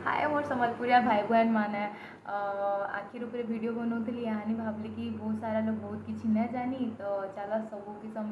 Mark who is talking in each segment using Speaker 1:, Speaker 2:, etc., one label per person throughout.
Speaker 1: हाय मोर सम्बलपुरिया भाई बहन माने आखिर ऊपर वीडियो बनौली यानी भावली कि बहुत सारा लोग बहुत किसी नहीं जानी तो चल सब किसम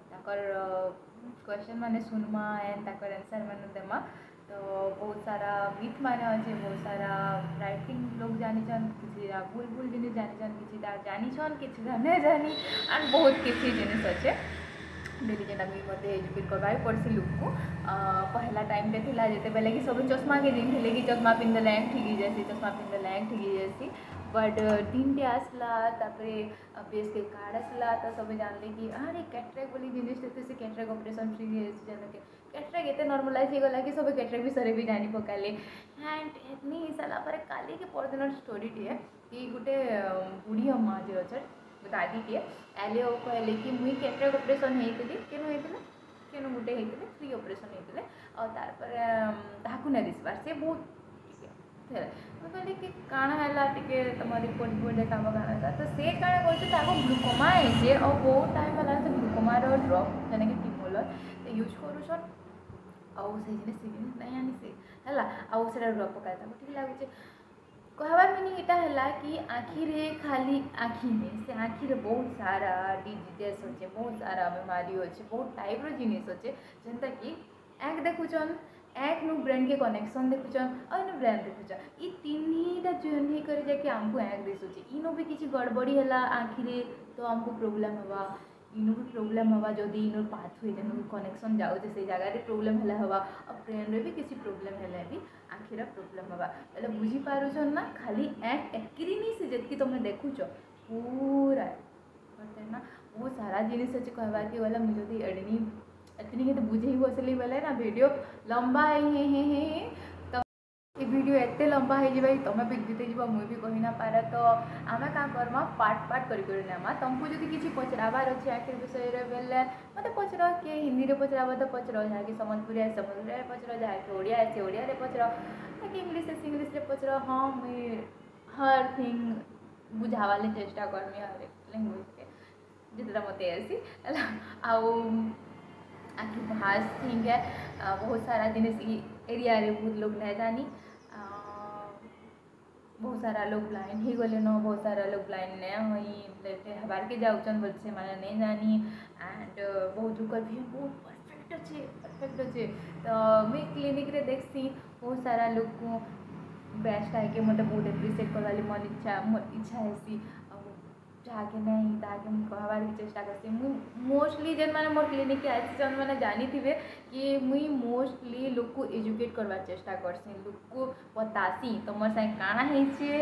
Speaker 1: क्वेश्चन माने सुनमा एंड ताकर आंसर माने देमा। तो बहुत सारा मिथ माने अच्छे बहुत सारा राइटिंग लोग जानी किसी भूल भूल जिन जानी किसी जानी किसी नहीं जानी एंड बहुत किसी जिन अच्छे डेली जेटा भी मत एजुकेट करवाई पड़सी लुक को पहला टाइम थिला जिते बेले कि सब चश्मा के दिन थे कि चश्मा पिंधले ठीक जैसी चश्मा पिंधले ठीक जैसी बट दिन टे आसला बेस के कार्ड आसला तो सब जानले कि अरे कैटरेक बोली जिनिस से कैटरेक ऑपरेशन फ्री जनके कैटरेक एते नॉर्मलाइज हो गला कि सब कैटरेक विषय भी जानी पकाले एंड एतनी सारा पर काली के परदिन स्टोरी टे कि गोटे बुढ़ी अम्मा जे अच्छे दादी टे एले कहले कि मुई कैटरेक ऑपरेशन होती केन गोटे होते फ्री ऑपरेशन होते और तार ताकू नहीं दिसबार से बहुत कहली कि काଣା है टे तुम रिपोर्ट रिपोर्ट देखाब काଣା तो से काଣା कर ग्लूकोमा है और बहुत टाइम है तो ग्लूकोमार ड्रप जेने कि टिमोलर यूज करूछन आउ से जिनिस नहीं आनी से है आउ से ड्रप पकाता ठीक लगुचे कहबार मीनिंग इटा है कि आखिरे खाली आखि में से आखिरे बहुत सारा डिजीजेस अच्छे बहुत सारा बीमारी अच्छे बहुत टाइप जिनिस अच्छे जेनता कि एक देखुचन एक नु ब्रेन के कनेक्शन देखुचन और नु ब्रेन देखुचन ये तीनटा जॉइन ही कर जाके हमको एक दिसुचे इनो भी किसी गड़बड़ी है आखिरे तो हमको प्रॉब्लम हवा इनु भी प्रॉब्लम हवा जदि इनर पाथवे जेन कनेक्शन जाऊे से जगह प्रॉब्लम है हवा और ब्रेन रे भी किसी प्रॉब्लम है भी आखिर प्रॉब्लम हवा पहले बुझी पारुछन ना खाली एकरी नहीं से जतकी तुम देखुच पूरा ना बहुत सारा जिनिस अच्छे कहबार के वाला मुझे तो एडनी इतनी के तो बुझे ही बसली बोले ना वीडियो लंबा है तो ये वीडियो एते लंबा है भाई तुम्हें भी जीते जीव मुझे भी कही ना पारे तो आम क्या करमा पार्ट पार्ट करमा तुमको जो किसी पचराबार अच्छे आखिर विषय बेले मत पचर किए हिंदी में पचराब तो पचर जहाँकि सम्बलपुरी सम्बलपुरी पचर जहाँकि ओडिया आसे ओडिया पचर कि इंग्लीश पचर हाँ मुझे हर थिंग बुझावाले चेष्टा करमी हर लैंग्वेज के जितना मत आसी आउ आखिर भाष थिंग है बहुत सारा जिनिस एरिया रे बहुत लोग नहीं जानी बहुत सारा लोग ब्लाइंड ही गले न बहुत सारा लोग ब्लाइंड नहीं हुई हबार के जाऊन बोल से मैंने नहीं जानी एंड बहुत लोग भी बहुत परफेक्ट अच्छे तो मुझे क्लिनिक रे देखसी बहुत सारा लोग को बेस्ट है कि मतलब बहुत एप्रिशिएट करवाली मन इच्छा है जहाँके नहीं ताकि कहबार की चेष्टा करसी मुई मोस्टली जेन मैंने मोर क्लिनिक के आसी जन मैंने जानी थे कि मुई मोस्टली लोग को एजुकेट करवार चेष्टा करसी लोग को बतासी तुम संगे काଣା होइछे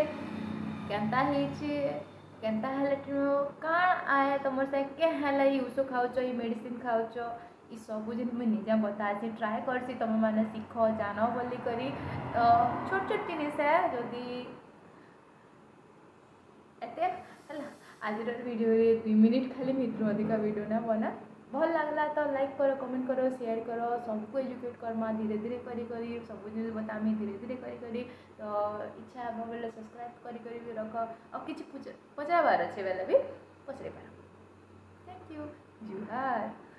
Speaker 1: केनता है काण आए तुम संगे के है यूसो खाऊच ये मेडिसिन खाऊच ये सब जिन मुझे निजे बतासी ट्राए करसी तुम मैंने शिख जान बोली करी तो छोट छोट जिनिस है जदि एते आज वीडियो 2 मिनिट खाली मित्र अधिका वीडियो ना बना भल लगला तो लाइक करो कमेंट करो शेयर करो सबको एजुकेट करमा धीरे धीरे करी सब जिन बतामी धीरे धीरे करी तो इच्छा हम बोले सब्सक्राइब करी रख और किसी पचार अच्छे बेले भी पचरे पार। Thank you Juhar.